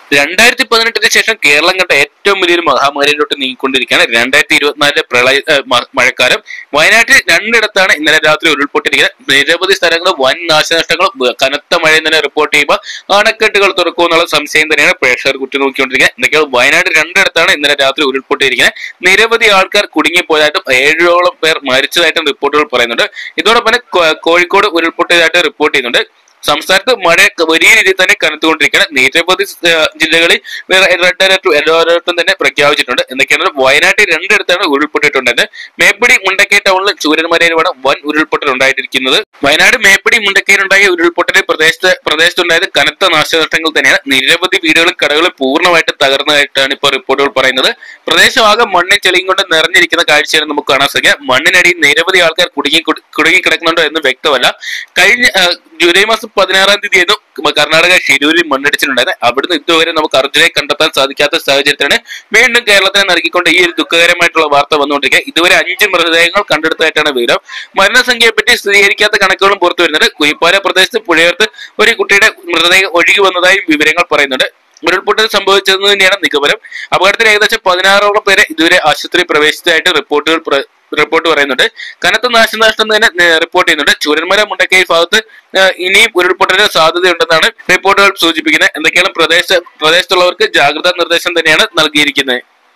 2018 ശേഷം കേരളം കണ്ട ഏറ്റവും വലിയൊരു മഹാമാരിയിലോട്ട് നീങ്ങിക്കൊണ്ടിരിക്കുകയാണ് 2024 പ്രളയ മഴക്കാലം. വയനാട്ടിൽ രണ്ടിടത്താണ് ഇന്നലെ രാത്രി ഉരുൾപൊട്ടിയിരിക്കുന്നത്. നിരവധി സ്ഥലങ്ങൾ വൻ നാശനഷ്ടങ്ങളും കനത്ത മഴ ഇന്നലെ റിപ്പോർട്ട് ചെയ്യുമ്പോൾ അണക്കെട്ടുകൾ തുറക്കുമെന്നുള്ള സംശയം തന്നെയാണ് പ്രേക്ഷകർ കുറ്റിനോക്കിക്കൊണ്ടിരിക്കുന്നത്. എന്തൊക്കെയാണ് വയനാട് രണ്ടിടത്താണ് ഇന്നലെ രാത്രി ഉരുൾപൊട്ടിയിരിക്കുന്നത്. നിരവധി ആൾക്കാർ കുടുങ്ങിപ്പോയതായിട്ടും 7ഓളം പേർ മരിച്ചതായിട്ടും റിപ്പോർട്ടുകൾ പറയുന്നുണ്ട്. ഇതോടൊപ്പം തന്നെ കോഴിക്കോട് ഉരുൾപൊട്ടിയതായിട്ട് റിപ്പോർട്ട് ചെയ്യുന്നുണ്ട്. സംസ്ഥാനത്ത് മഴ വലിയ രീതിയിൽ തന്നെ കനത്തുകൊണ്ടിരിക്കുകയാണ്. നിരവധി ജില്ലകളിൽ റെഡ് അലർട്ടും യെല്ലോ അലർട്ടും തന്നെ പ്രഖ്യാപിച്ചിട്ടുണ്ട്. എന്തൊക്കെയാണ് വയനാട്ടിൽ രണ്ടിടത്താണ് ഉരുൾപൊട്ടിയിട്ടുണ്ടായത്. മേപ്പടി മുണ്ടക്കൈ ടൗണിലും ചൂരന്മലയിലുമാണ് വൻ ഉരുൾപൊട്ടൽ ഉണ്ടായിരിക്കുന്നത്. വയനാട് മേപ്പടി മുണ്ടക്കൈയിലുണ്ടായ ഉരുൾപൊട്ടൽ പ്രദേശത്തുണ്ടായത് കനത്ത നാശനഷ്ടങ്ങൾ തന്നെയാണ്. നിരവധി വീടുകളും കടകളും പൂർണ്ണമായിട്ട് തകർന്നതായിട്ടാണ് ഇപ്പോൾ റിപ്പോർട്ടുകൾ പറയുന്നത്. പ്രദേശമാകെ മണ്ണും ചെളിയും കൊണ്ട് നിറഞ്ഞിരിക്കുന്ന കാഴ്ചയാണ് നമുക്ക് കാണാൻ സാധിക്കുക. മണ്ണിനടിയിൽ നിരവധി ആൾക്കാർ കുടുങ്ങിക്കിടക്കുന്നുണ്ടോ എന്ന് വ്യക്തമല്ല. കഴിഞ്ഞ ജൂലൈ മാസം 16-ാം തീയതിയായിരുന്നു കർണാടക ഷിരൂരിൽ മണ്ണിടിച്ചിട്ടുണ്ടായത്. അവിടുന്ന് ഇതുവരെ നമുക്ക് അർജുനെ കണ്ടെത്താൻ സാധിക്കാത്ത സാഹചര്യത്തിലാണ് വീണ്ടും കേരളത്തിനെ നൽകിക്കൊണ്ട് ഈ ഒരു ദുഃഖകരമായിട്ടുള്ള വാർത്ത വന്നുകൊണ്ടിരിക്കുക. ഇതുവരെ 5 മൃതദേഹങ്ങൾ കണ്ടെടുത്തതായിട്ടാണ് വിവരം. മരണസംഖ്യയെ പറ്റി സ്ഥിരീകരിക്കാത്ത കണക്കുകളും പുറത്തു വരുന്നുണ്ട്. കുയിപ്പാല പ്രദേശത്ത് പുഴയോർത്ത് ഒരു കുട്ടിയുടെ മൃതദേഹം ഒഴുകി വന്നതായും വിവരങ്ങൾ പറയുന്നുണ്ട്. ഉരുൾപൊട്ടൽ സംഭവിച്ചതെന്ന് തന്നെയാണ് നിഗമനം. അപകടത്തിൽ ഏകദേശം 16ഓളം പേരെ ഇതുവരെ ആശുപത്രി പ്രവേശിച്ചതായിട്ട് റിപ്പോർട്ട് പറയുന്നുണ്ട്. കനത്ത നാശനഷ്ടം തന്നെ റിപ്പോർട്ട് ചെയ്യുന്നുണ്ട്. ചൂരന്മല മുണ്ടക്കൈ ഭാഗത്ത് ഇനിയും ഉരുൾപൊട്ടലിന് സാധ്യതയുണ്ടെന്നാണ് റിപ്പോർട്ടുകൾ സൂചിപ്പിക്കുന്നത്. എന്തൊക്കെയാണ് പ്രദേശത്തുള്ളവർക്ക് ജാഗ്രതാ നിർദ്ദേശം തന്നെയാണ് നൽകിയിരിക്കുന്നത്.